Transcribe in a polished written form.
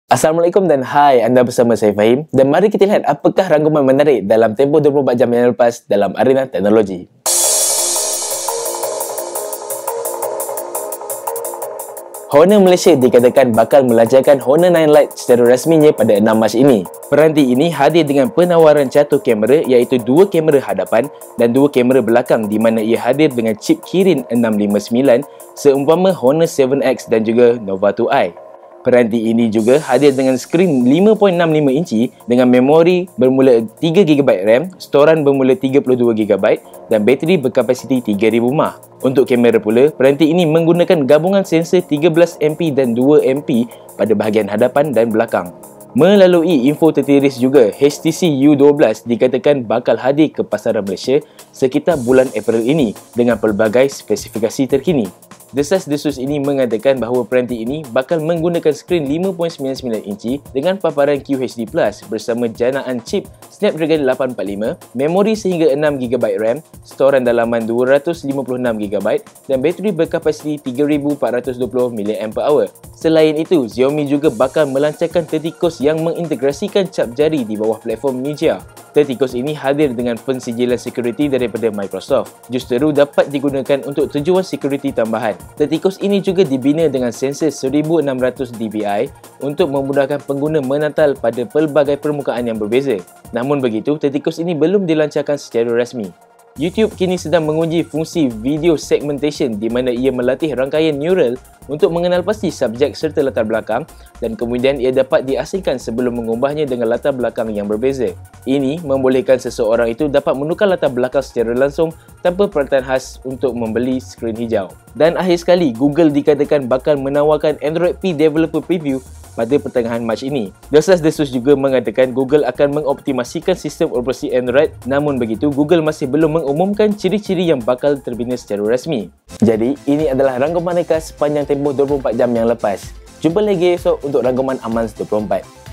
Assalamualaikum dan hai, anda bersama saya Fahim dan mari kita lihat apakah rangkuman menarik dalam tempoh 24 jam yang lepas dalam arena teknologi. Honor Malaysia dikatakan bakal melancarkan Honor 9 Lite secara rasminya pada 6 Mac ini. Peranti ini hadir dengan penawaran catur kamera iaitu 2 kamera hadapan dan 2 kamera belakang di mana ia hadir dengan chip Kirin 659 seumpama Honor 7X dan juga Nova 2i. Peranti ini juga hadir dengan skrin 5.65 inci dengan memori bermula 3GB RAM, storan bermula 32GB dan bateri berkapasiti 3000 mAh. Untuk kamera pula, peranti ini menggunakan gabungan sensor 13MP dan 2MP pada bahagian hadapan dan belakang. Melalui info tertiris juga, HTC U12 dikatakan bakal hadir ke pasaran Malaysia sekitar bulan April ini dengan pelbagai spesifikasi terkini. Desas-desus ini mengatakan bahawa peranti ini bakal menggunakan skrin 5.99 inci dengan paparan QHD+ bersama janaan chip Snapdragon 845, memori sehingga 6GB RAM, storan dalaman 256GB dan bateri berkapasiti 3420 mAh. Selain itu, Xiaomi juga bakal melancarkan tertikus yang mengintegrasikan cap jari di bawah platform Mijia. Tertikus ini hadir dengan pensijilan security daripada Microsoft. Justeru dapat digunakan untuk tujuan security tambahan. Tertikus ini juga dibina dengan sensor 1600 dpi untuk memudahkan pengguna menantal pada pelbagai permukaan yang berbeza. Namun begitu, tertikus ini belum dilancarkan secara rasmi. YouTube kini sedang menguji fungsi video segmentation di mana ia melatih rangkaian neural untuk mengenal pasti subjek serta latar belakang dan kemudian ia dapat diasingkan sebelum mengubahnya dengan latar belakang yang berbeza. Ini membolehkan seseorang itu dapat menukar latar belakang secara langsung tanpa peralatan khas untuk membeli skrin hijau. Dan akhir sekali, Google dikatakan bakal menawarkan Android P Developer Preview pada pertengahan Mac ini. Desas-desus juga mengatakan Google akan mengoptimasikan sistem operasi Android, namun begitu Google masih belum mengumumkan ciri-ciri yang bakal terbina secara rasmi. Jadi, ini adalah rangkuman mereka sepanjang tempoh 24 jam yang lepas. Jumpa lagi esok untuk rangkuman Amans 24.